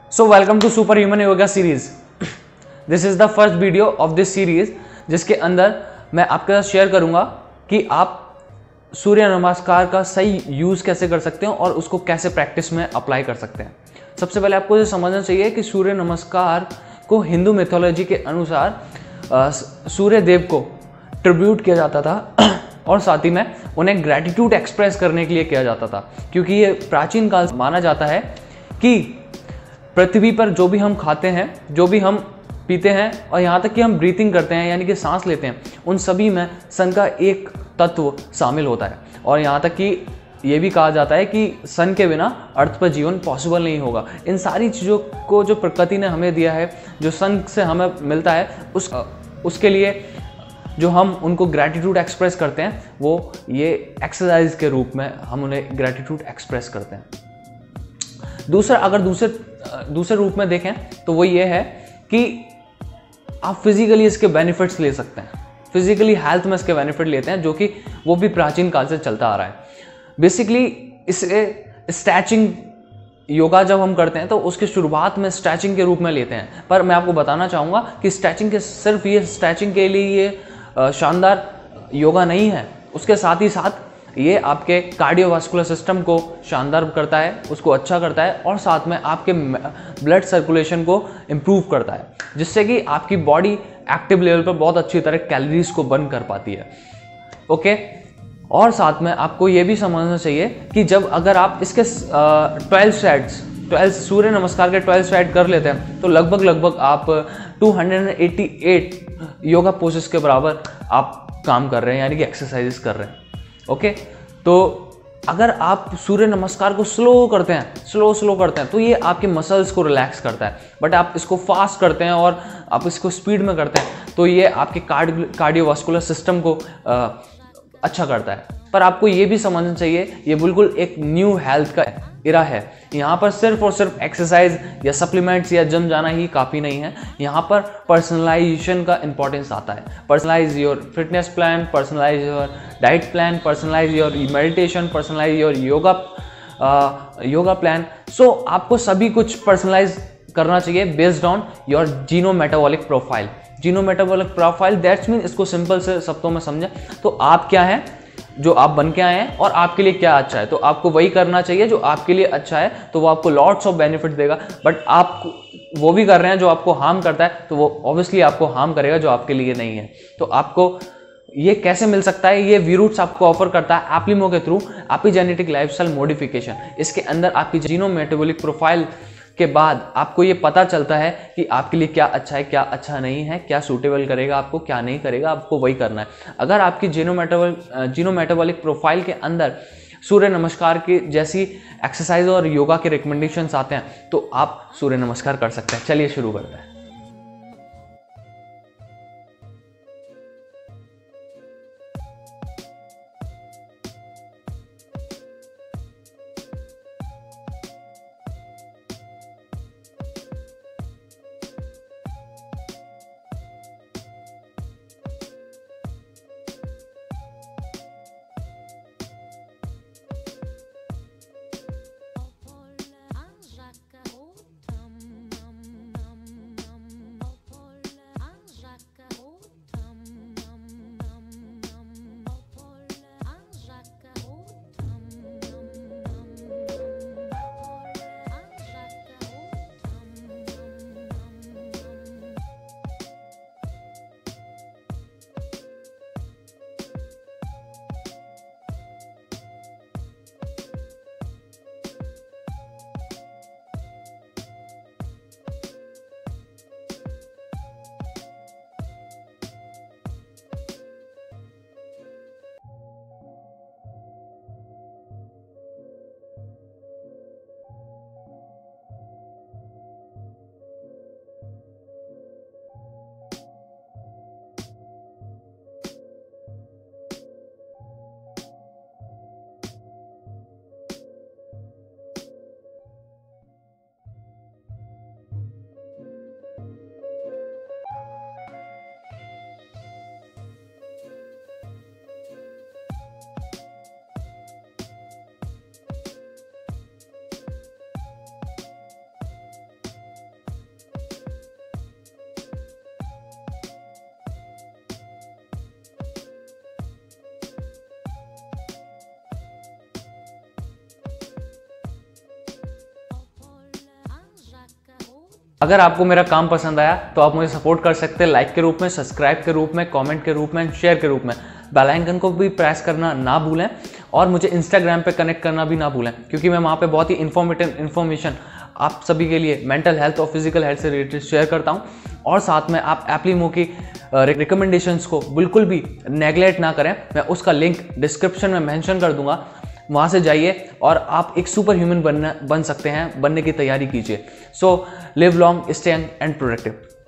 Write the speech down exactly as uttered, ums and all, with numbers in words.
So welcome to super human yoga series. This is the first video of this series जिसके अंदर मैं आपके साथ शेयर करूंगा कि आप सूर्य नमस्कार का सही यूज कैसे कर सकते हैं और उसको कैसे प्रैक्टिस में अप्लाई कर सकते हैं। सबसे पहले आपको ये समझना चाहिए कि सूर्य नमस्कार को हिंदू मिथोलॉजी के अनुसार सूर्य देव को ट्रिब्यूट किया जाता था और साथ ही में उन्हें ग्रैटिट्यूड एक्सप्रेस करने के लिए किया जाता था, क्योंकि ये प्राचीन काल से माना जाता है कि पृथ्वी पर जो भी हम खाते हैं, जो भी हम पीते हैं और यहाँ तक कि हम ब्रीथिंग करते हैं यानी कि सांस लेते हैं, उन सभी में सन का एक तत्व शामिल होता है। और यहाँ तक कि ये भी कहा जाता है कि सन के बिना अर्थ पर जीवन पॉसिबल नहीं होगा। इन सारी चीज़ों को जो प्रकृति ने हमें दिया है, जो सन से हमें मिलता है, उस उसके लिए जो हम उनको ग्रैटिट्यूड एक्सप्रेस करते हैं, वो ये एक्सरसाइज के रूप में हम उन्हें ग्रैटिट्यूड एक्सप्रेस करते हैं। दूसरा, अगर दूसरे दूसरे रूप में देखें तो वो ये है कि आप फिजिकली इसके बेनिफिट्स ले सकते हैं, फिजिकली हेल्थ में इसके बेनिफिट लेते हैं, जो कि वो भी प्राचीन काल से चलता आ रहा है। बेसिकली इसे स्ट्रेचिंग योगा जब हम करते हैं तो उसकी शुरुआत में स्ट्रेचिंग के रूप में लेते हैं, पर मैं आपको बताना चाहूँगा कि स्ट्रेचिंग के सिर्फ ये स्ट्रेचिंग के लिए ये शानदार योगा नहीं है, उसके साथ ही साथ ये आपके कार्डियोवास्कुलर सिस्टम को शानदार करता है, उसको अच्छा करता है और साथ में आपके ब्लड सर्कुलेशन को इम्प्रूव करता है, जिससे कि आपकी बॉडी एक्टिव लेवल पर बहुत अच्छी तरह कैलोरीज को बर्न कर पाती है। ओके, और साथ में आपको ये भी समझना चाहिए कि जब अगर आप इसके ट्वेल्व सेट्स ट्वेल्व सूर्य नमस्कार के ट्वेल्व सेट कर लेते हैं तो लगभग लगभग आप two hundred eighty eight yoga poses के बराबर आप काम कर रहे हैं, यानी कि एक्सरसाइजेस कर रहे हैं। ओके, तो अगर आप सूर्य नमस्कार को स्लो करते हैं स्लो स्लो करते हैं तो ये आपके मसल्स को रिलैक्स करता है, बट आप इसको फास्ट करते हैं और आप इसको स्पीड में करते हैं तो ये आपके कार्ड कार्डियोवास्कुलर सिस्टम को आ, अच्छा करता है। पर आपको ये भी समझना चाहिए ये बिल्कुल एक न्यू हेल्थ का इरा है। यहाँ पर सिर्फ और सिर्फ एक्सरसाइज या सप्लीमेंट्स या जिम जाना ही काफ़ी नहीं है, यहाँ पर पर्सनलाइजेशन का इंपॉर्टेंस आता है। Personalize your fitness plan, personalize your diet plan, personalize your meditation, personalize your yoga yoga plan. So आपको सभी कुछ पर्सनलाइज करना चाहिए based on your geno metabolic profile. Geno metabolic profile that's mean, इसको simple से शब्दों में समझें तो आप क्या हैं, जो आप बन के आए हैं और आपके लिए क्या अच्छा है, तो आपको वही करना चाहिए जो आपके लिए अच्छा है, तो वो आपको लॉट्स ऑफ बेनिफिट देगा। बट आप वो भी कर रहे हैं जो आपको हार्म करता है, तो वो ऑब्वियसली आपको हार्म करेगा जो आपके लिए नहीं है। तो आपको ये कैसे मिल सकता है, ये वीरूट्स आपको ऑफर करता है एप्लिमो के थ्रू, एपिजेनेटिक लाइफस्टाइल मॉडिफिकेशन। इसके अंदर आपकी जीनो मेटाबॉलिक प्रोफाइल के बाद आपको ये पता चलता है कि आपके लिए क्या अच्छा है, क्या अच्छा नहीं है, क्या सूटेबल करेगा आपको, क्या नहीं करेगा, आपको वही करना है। अगर आपकी geno metabolic geno metabolic profile के अंदर सूर्य नमस्कार की जैसी एक्सरसाइज और योगा के रिकमेंडेशंस आते हैं तो आप सूर्य नमस्कार कर सकते हैं। चलिए शुरू करते हैं। अगर आपको मेरा काम पसंद आया तो आप मुझे सपोर्ट कर सकते हैं लाइक के रूप में, सब्सक्राइब के रूप में, कमेंट के रूप में, शेयर के रूप में। बेल आइकन को भी प्रेस करना ना भूलें और मुझे इंस्टाग्राम पे कनेक्ट करना भी ना भूलें, क्योंकि मैं वहाँ पे बहुत ही इन्फॉर्मेटिव इन्फॉर्मेशन आप सभी के लिए मेंटल हेल्थ और फिजिकल हेल्थ से रिलेटेड शेयर करता हूँ। और साथ में आप एप्लीमो की रिकमेंडेशंस को बिल्कुल भी नेगलेक्ट ना करें। मैं उसका लिंक डिस्क्रिप्शन में मेंशन कर दूंगा, वहाँ से जाइए और आप एक सुपर ह्यूमन बनना बन सकते हैं, बनने की तैयारी कीजिए। So live long, stay young and productive.